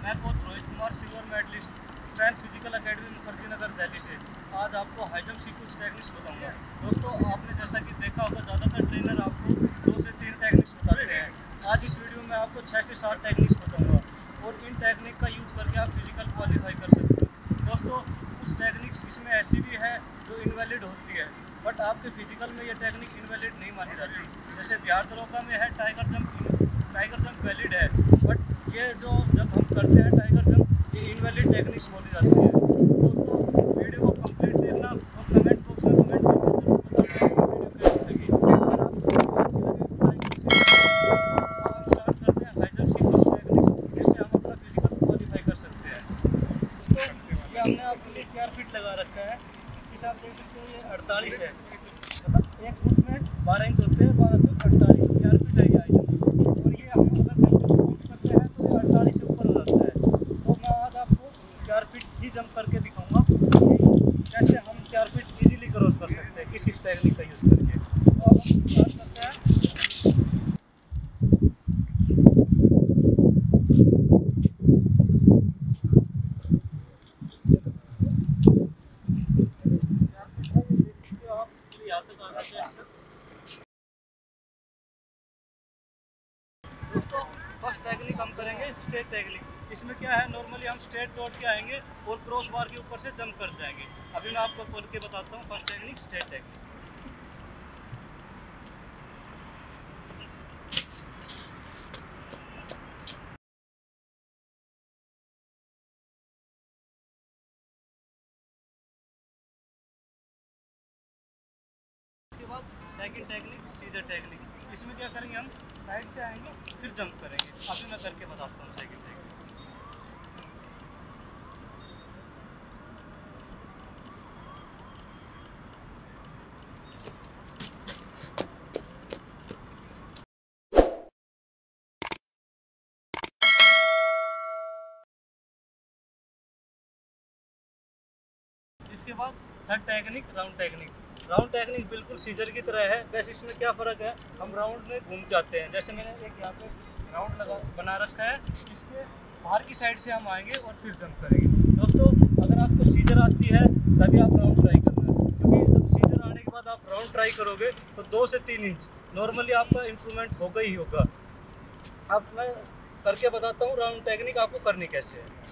मैं coach Rohit Kumar, silver medalist, strength physical academy Mukherjee Nagar, Delhi से। आज आपको हाई जंप सीक्वेंस टेक्निक्स बताऊंगा। दोस्तों, आपने जैसा कि देखा होगा, ज़्यादातर ट्रेनर आपको 2 से 3 टेक्निक्स बताते हैं। आज इस वीडियो में आपको 6 से 7 टेक्निक्स बताऊंगा और इन टेक्निक का यूज़ करके आप फिजिकल क्वालिफाई कर सकते हो। दोस्तों, कुछ टेक्निक्स इसमें ऐसी भी है जो इनवैलिड होती है, बट आपके फिजिकल में ये टेक्निक इनवैलिड नहीं मानी जाती। जैसे बिहार दरोगा में है टाइगर जंप वैलिड है, बट ये जो जब हम करते हैं टाइगर जंप, ये इनवैलिड टेक्निक्स बोली जाती है। दोस्तों, वीडियो को कंप्लीट देखना और कमेंट बॉक्स में कमेंट करके जरूर बताना वीडियो कैसी लगी। अगर आपको वीडियो अच्छी लगे तो लाइक और शेयर करें। अब हम स्टार्ट करते हैं हाई जंप की कुछ टेक्निक्स, जिससे हम अपना फिजिकल क्वालिफाई कर सकते हैं। दोस्तों, ये हमने आपके लिए 4 फीट लगा रखा है। जिस आप देख सकते हो, ये 48 है, मतलब एक फुट में 12 इंच होते हैं, 12 से 48 4 फीट है ये हाई जंप। और ये हम अगर घंटे को काउंट करते हैं तो ये 48 से ऊपर हो जाता है। तो मैं आज आपको 4 फीट ही जंप करके दिखाऊंगा कि कैसे हम 4 फीट इजीली क्रॉस कर सकते हैं किसी टेक्निक का यूज़ करके। तो अब हम स्टार्ट करते हैं। आप यहाँ तक आना चाहिए। दोस्तों, फर्स्ट टेक्निक हम करेंगे स्ट्रेट टेक्निक। इसमें क्या है, नॉर्मली हम स्ट्रेट दौड़ के आएंगे और क्रॉस बार के ऊपर से जंप कर जाएंगे। अभी मैं आपको खोल के बताता हूँ फर्स्ट टेक्निक स्ट्रेट टेक्निक। इसके बाद सेकंड टेक्निक सीजर टेक्निक। इसमें क्या करेंगे, हम साइड से आएंगे फिर जंप करेंगे। अभी मैं करके बताता हूँ सेकंड टेक्निक। इसके बाद third technique round technique. Round technique बिल्कुल सीजर की तरह है, बस इसमें क्या फ़र्क है, हम राउंड में घूम के आते हैं। जैसे मैंने एक यहाँ पे राउंड बना रखा है, इसके बाहर की साइड से हम आएंगे और फिर जंप करेंगे। दोस्तों, अगर आपको सीजर आती है तभी आप राउंड ट्राई करना है, क्योंकि जब सीजर आने के बाद आप राउंड ट्राई करोगे तो 2 से 3 इंच नॉर्मली आपका इम्प्रूवमेंट होगा ही होगा। अब मैं करके बताता हूँ राउंड टेक्निक आपको करनी कैसे है।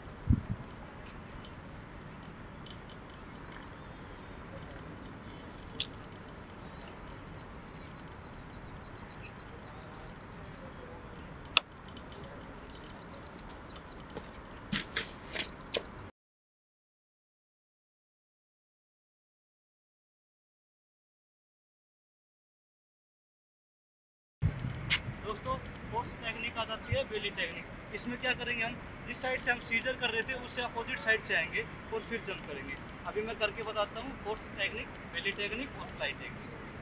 दोस्तों, फोर्थ टेक्निक आ जाती है बेली टेक्निक। इसमें क्या करेंगे, हम जिस साइड से हम सीजर कर रहे थे उससे अपोजिट साइड से आएंगे और फिर जंप करेंगे। अभी मैं करके बताता हूँ फोर्थ टेक्निक बेली टेक्निक और फ्लाई टेक्निक।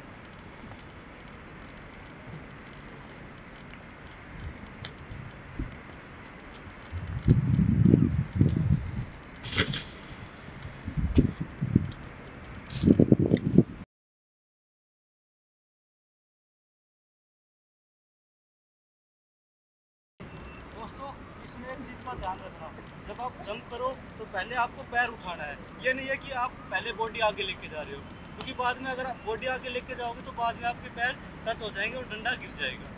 दोस्तों, इसमें एक चीज़ का ध्यान रखना, जब आप जंप करो तो पहले आपको पैर उठाना है। ये नहीं है कि आप पहले बॉडी आगे लेके जा रहे हो, क्योंकि बाद में अगर आप बॉडी आगे लेके जाओगे तो बाद में आपके पैर टच हो जाएंगे और डंडा गिर जाएगा।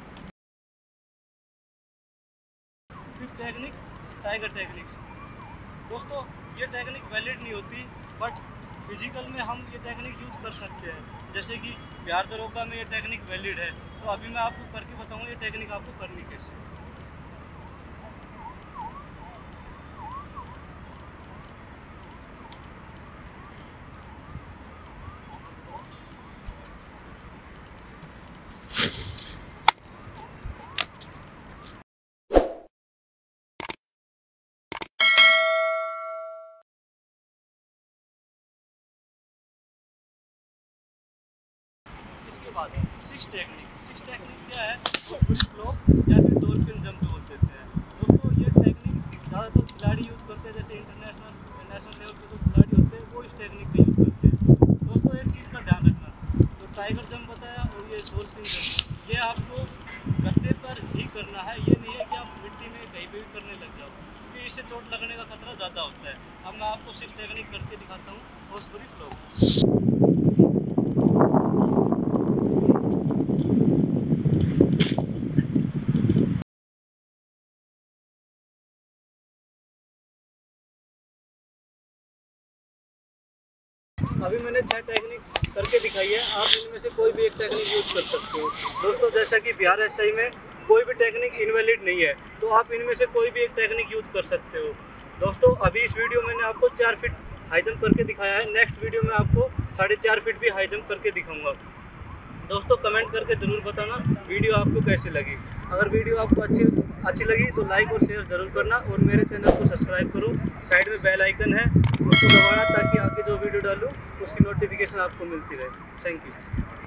फिर टेक्निक टाइगर टेक्निक। दोस्तों, ये टेक्निक वैलिड नहीं होती, बट फिजिकल में हम ये टेक्निक यूज कर सकते हैं। जैसे कि बिहार दरोगा में ये टेक्निक वैलिड है, तो अभी मैं आपको करके बताऊँगा ये टेक्निक आपको करनी कैसे। इसके बाद सिक्स टेक्निक क्या है, फ्लिप या फिर डॉल्फिन जंप बोलते हैं। दोस्तों, ये टेक्निक ज़्यादातर खिलाड़ी यूज़ करते हैं, जैसे नेशनल लेवल पे जो खिलाड़ी होते हैं वो इस टेक्निक का यूज़ करते हैं। दोस्तों, एक चीज़ का ध्यान रखना, तो टाइगर जंप बताया और ये डॉल्फिन जंप, ये आपको गद्दे पर ही करना है। ये नहीं है कि आप मिट्टी में कहीं पे भी करने लग जाओ। इससे चोट लगने का खतरा ज़्यादा होता है। अब मैं आपको सिर्फ टेक्निक करके दिखाता हूँ। हॉर्सबरी फ्लो। अभी मैंने 6 टेक्निक करके दिखाई है, आप इनमें से कोई भी एक टेक्निक यूज कर सकते हो। दोस्तों जैसा कि बिहार एसआई में कोई भी टेक्निक इनवैलिड नहीं है, तो आप इनमें से कोई भी एक टेक्निक यूज कर सकते हो। दोस्तों अभी इस वीडियो में मैंने आपको 4 फीट हाई जंप करके दिखाया है, नेक्स्ट वीडियो में आपको 4.5 फीट भी हाई जंप करके दिखाऊंगा। दोस्तों कमेंट करके ज़रूर बताना वीडियो आपको कैसी लगी। अगर वीडियो आपको अच्छी लगी तो लाइक और शेयर ज़रूर करना, और मेरे चैनल को सब्सक्राइब करो। साइड में बेल आइकन है, उसको दबाना ताकि आगे जो वीडियो डालूँ उसकी नोटिफिकेशन आपको मिलती रहे। Thank you.